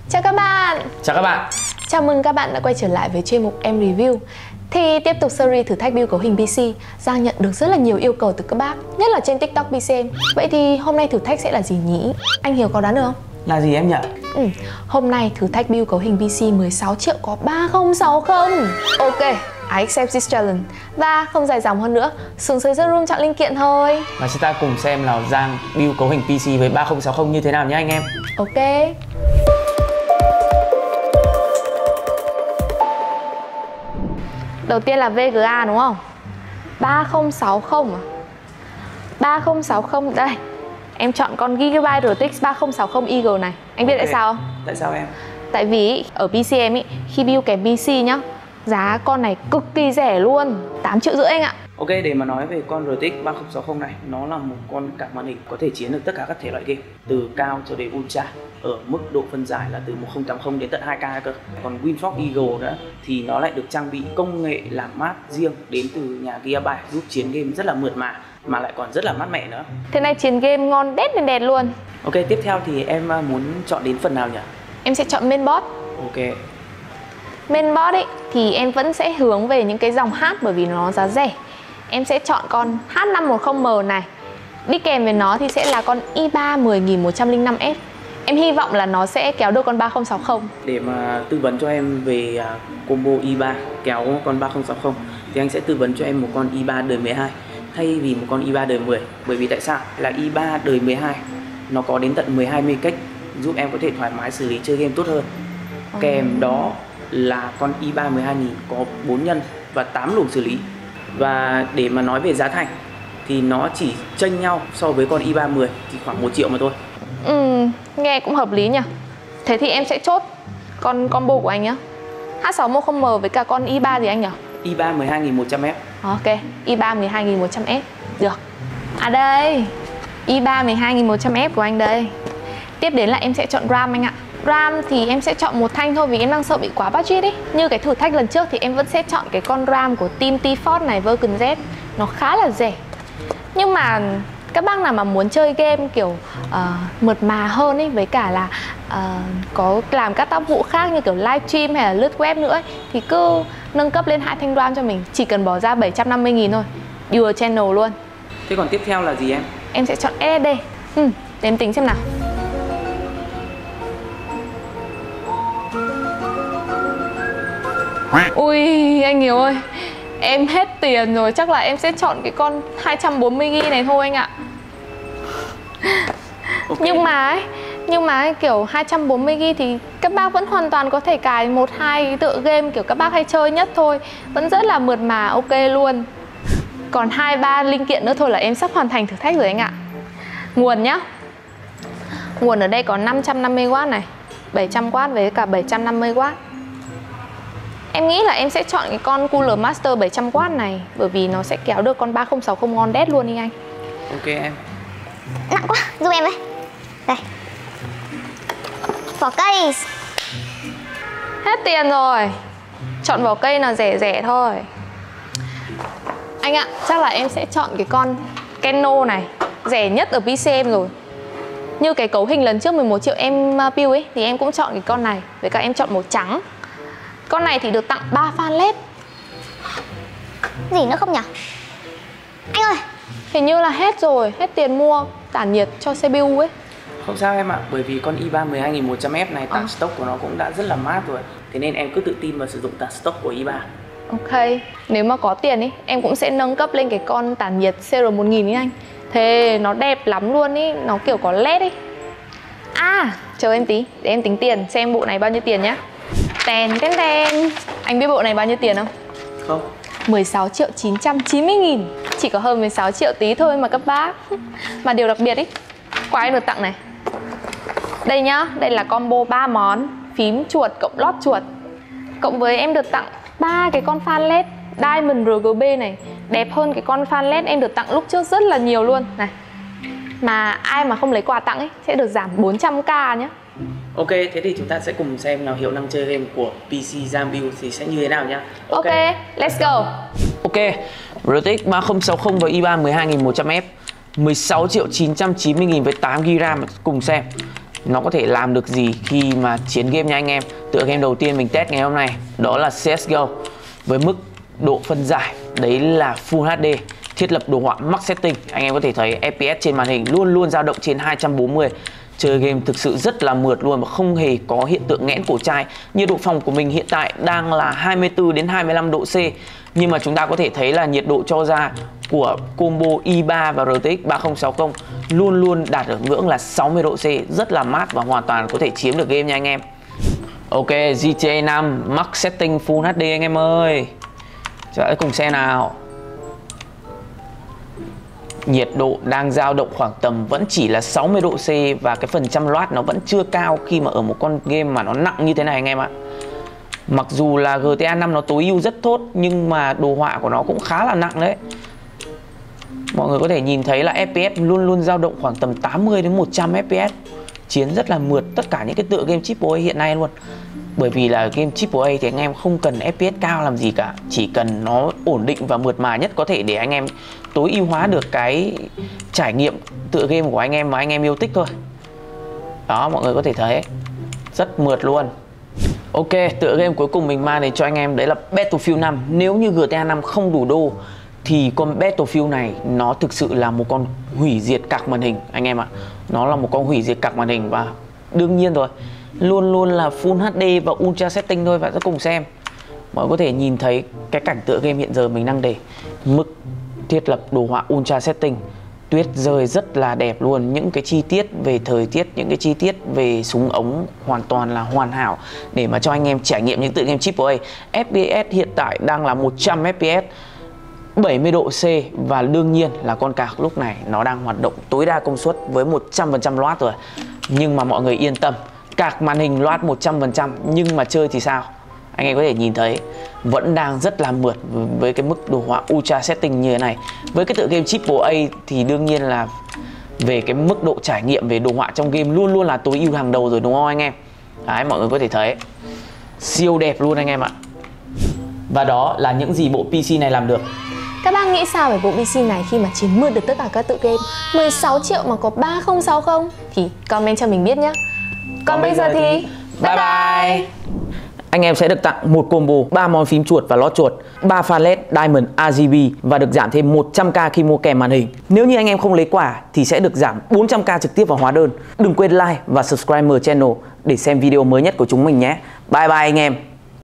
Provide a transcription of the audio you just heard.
Chào các bạn. Chào các bạn. Chào mừng các bạn đã quay trở lại với chuyên mục Em Review. Thì tiếp tục series thử thách build cấu hình PC, Giang nhận được rất là nhiều yêu cầu từ các bác, nhất là trên TikTok PCM. Vậy thì hôm nay thử thách sẽ là gì nhỉ? Anh Hiếu có đoán được không? Là gì em nhỉ? Hôm nay thử thách build cấu hình PC 16 triệu có 3060. Ok, I accept this challenge. Và không dài dòng hơn nữa, xuống dưới room chọn linh kiện thôi. Và chúng ta cùng xem là Giang build cấu hình PC với 3060 như thế nào nhé anh em. Ok. Đầu tiên là VGA đúng không? 3060 à? 3060 đây. Em chọn con Gigabyte RTX 3060 Eagle này. Anh biết tại sao không? Tại sao em? Tại vì ở PCM ý, khi build cái PC nhá, giá con này cực kỳ rẻ luôn, 8,5 triệu anh ạ. Ok, để mà nói về con RTX 3060 này, nó là một con card màn hình có thể chiến được tất cả các thể loại game, từ cao cho đến ultra, ở mức độ phân giải là từ 1080 đến tận 2K cơ. Còn Windfox Eagle nữa thì nó lại được trang bị công nghệ làm mát riêng đến từ nhà Gigabyte, giúp chiến game rất là mượt mà lại còn rất là mát mẻ nữa. Thế này chiến game ngon đét lên đẹt luôn. Ok, tiếp theo thì em muốn chọn đến phần nào nhỉ? Em sẽ chọn mainboard. Ok. Mainboard ấy thì em vẫn sẽ hướng về những cái dòng H bởi vì nó giá rẻ. Em sẽ chọn con H510M này. Đi kèm với nó thì sẽ là con i3 10105S. Em hy vọng là nó sẽ kéo được con 3060. Để mà tư vấn cho em về combo i3 kéo con 3060 thì anh sẽ tư vấn cho em một con i3 đời 12 thay vì một con i3 đời 10. Bởi vì tại sao? Là i3 đời 12 nó có đến tận 12 MHz giúp em có thể thoải mái xử lý chơi game tốt hơn. Kèm đó là con i3 12000 có 4 nhân và 8 luồng xử lý. Và để mà nói về giá thành thì nó chỉ chênh nhau so với con i3 10 thì khoảng 1 triệu mà thôi. Nghe cũng hợp lý nhỉ. Thế thì em sẽ chốt con combo của anh nhá. H610M với cả con i3 gì anh nhỉ? i3 12100F. Ok, i3 12100F. Được. À đây, i3 12100F của anh đây. Tiếp đến là em sẽ chọn RAM anh ạ. RAM thì em sẽ chọn một thanh thôi vì em đang sợ bị quá budget ấy. Như cái thử thách lần trước thì em vẫn sẽ chọn cái con RAM của team T-Force này, Vulcan Z. Nó khá là rẻ. Nhưng mà các bác nào mà muốn chơi game kiểu mượt mà hơn ấy, với cả là có làm các tác vụ khác như kiểu livestream hay là lướt web nữa ấy, thì cứ nâng cấp lên 2 thanh RAM cho mình. Chỉ cần bỏ ra 750.000 thôi. Dual channel luôn. Thế còn tiếp theo là gì em? Em sẽ chọn SSD. Để em tính xem nào. Ui anh Hiếu ơi, em hết tiền rồi, chắc là em sẽ chọn cái con 240GB này thôi anh ạ. Okay. Nhưng mà kiểu 240GB thì các bác vẫn hoàn toàn có thể cài 1-2 tựa game kiểu các bác hay chơi nhất thôi. Vẫn rất là mượt mà, ok luôn. Còn 2-3 linh kiện nữa thôi là em sắp hoàn thành thử thách rồi anh ạ. Nguồn nhá. Nguồn ở đây có 550W này, 700W với cả 750W. Em nghĩ là em sẽ chọn cái con Cooler Master 700W này bởi vì nó sẽ kéo được con 3060 ngon đét luôn đi anh. Ok em. Nặng quá, giúp em với. Đây. Vỏ cây. Hết tiền rồi. Chọn vỏ cây nào rẻ rẻ thôi. Anh ạ, chắc là em sẽ chọn cái con Keno này, rẻ nhất ở PCM rồi. Như cái cấu hình lần trước 11 triệu em build ấy thì em cũng chọn cái con này, với cả em chọn màu trắng. Con này thì được tặng 3 fan LED. Gì nữa không nhỉ? Anh ơi, hình như là hết rồi, hết tiền mua tản nhiệt cho CPU ấy. Không sao em ạ, bởi vì con i3 12100F này tản stock của nó cũng đã rất là mát rồi. Thế nên em cứ tự tin vào sử dụng tản stock của i3. Ok, nếu mà có tiền ý, em cũng sẽ nâng cấp lên cái con tản nhiệt CR1000 ý anh. Thế nó đẹp lắm luôn ý, nó kiểu có LED ý. À, chờ em tí, để em tính tiền, xem bộ này bao nhiêu tiền nhá. Tèn tèn tèn. Anh biết bộ này bao nhiêu tiền không? Không. 16.990.000. Chỉ có hơn 16 triệu tí thôi mà các bác. Mà điều đặc biệt ý, quà em được tặng này. Đây nhá, đây là combo 3 món phím chuột cộng lót chuột. Cộng với em được tặng 3 cái con fan LED Diamond RGB này. Đẹp hơn cái con fan LED em được tặng lúc trước rất là nhiều luôn. Này. Mà ai mà không lấy quà tặng ấy sẽ được giảm 400k nhá. Ok, thế thì chúng ta sẽ cùng xem nào hiệu năng chơi game của PC Giang build thì sẽ như thế nào nhá. Ok, let's go. Ok, RTX 3060 và i3 12100F 16.990.000 với 8GB RAM cùng xem. nó có thể làm được gì khi mà chiến game nha anh em. Tựa game đầu tiên mình test ngày hôm nay đó là CSGO với mức độ phân giải đấy là Full HD, thiết lập đồ họa Max Setting. Anh em có thể thấy FPS trên màn hình luôn luôn dao động trên 240. Chơi game thực sự rất là mượt luôn mà không hề có hiện tượng nghẽn cổ chai. Nhiệt độ phòng của mình hiện tại đang là 24 đến 25 độ C. Nhưng mà chúng ta có thể thấy là nhiệt độ cho ra của combo i3 và RTX 3060 luôn luôn đạt ở ngưỡng là 60 độ C, rất là mát và hoàn toàn có thể chiếm được game nha anh em. Ok, GTA 5 Max Setting Full HD anh em ơi. Chúng ta cùng xem nào. Nhiệt độ đang dao động khoảng tầm vẫn chỉ là 60 độ C và cái phần trăm loát nó vẫn chưa cao khi mà ở một con game mà nó nặng như thế này anh em ạ. Mặc dù là GTA 5 nó tối ưu rất tốt nhưng mà đồ họa của nó cũng khá là nặng đấy. Mọi người có thể nhìn thấy là FPS luôn luôn dao động khoảng tầm 80 đến 100 FPS. Chiến rất là mượt tất cả những cái tựa game AAA hiện nay luôn. Bởi vì là game AAA thì anh em không cần FPS cao làm gì cả, chỉ cần nó ổn định và mượt mà nhất có thể để anh em tối ưu hóa được cái trải nghiệm tựa game của anh em mà anh em yêu thích thôi. Đó, mọi người có thể thấy rất mượt luôn. Ok, tựa game cuối cùng mình mang đến cho anh em đấy là Battlefield 5. Nếu như GTA 5 không đủ đô thì con Battlefield này nó thực sự là một con hủy diệt cạc màn hình anh em ạ. Nó là một con hủy diệt cạc màn hình và đương nhiên rồi, luôn luôn là Full HD và Ultra Setting thôi. Và sẽ cùng xem. Mọi người có thể nhìn thấy cái cảnh tựa game hiện giờ mình đang để mức thiết lập đồ họa Ultra Setting. Tuyết rơi rất là đẹp luôn. Những cái chi tiết về thời tiết, những cái chi tiết về súng ống hoàn toàn là hoàn hảo để mà cho anh em trải nghiệm những tựa game AAA. FPS hiện tại đang là 100 FPS, 70 độ C và đương nhiên là con cạc lúc này nó đang hoạt động tối đa công suất với 100% loát rồi. Nhưng mà mọi người yên tâm, cạc màn hình loát 100% nhưng mà chơi thì sao? Anh em có thể nhìn thấy vẫn đang rất là mượt với cái mức đồ họa Ultra Setting như thế này. Với cái tựa game AAA thì đương nhiên là về cái mức độ trải nghiệm về đồ họa trong game luôn luôn là tối ưu hàng đầu rồi đúng không anh em? Đấy, mọi người có thể thấy siêu đẹp luôn anh em ạ. Và đó là những gì bộ PC này làm được. Các bạn nghĩ sao về bộ PC này khi mà chiếm mượt được tất cả các tựa game 16 triệu mà có 3060? Thì comment cho mình biết nhé. Còn bây giờ thì bye bye. Anh em sẽ được tặng một combo 3 món phím chuột và lót chuột, 3 pha LED Diamond RGB và được giảm thêm 100k khi mua kèm màn hình. Nếu như anh em không lấy quà thì sẽ được giảm 400k trực tiếp vào hóa đơn. Đừng quên like và subscribe channel để xem video mới nhất của chúng mình nhé. Bye bye anh em.